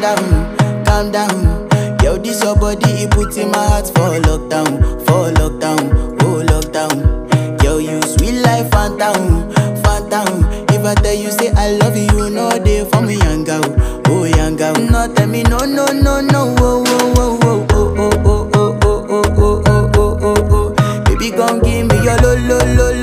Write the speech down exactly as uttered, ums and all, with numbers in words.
down, calm down. Yo, this your body, it puts in my heart for lockdown, for lockdown, oh lockdown. Yo, you sweet life, phantom, phantom. If I tell you say I love you, you know they for me, young girl, oh young girl. No tell me no, no, no, no, oh, oh, oh, oh, oh, oh, oh, oh, oh, oh, oh, oh, oh, oh. Baby, come give me your lo, lo, lo, lo.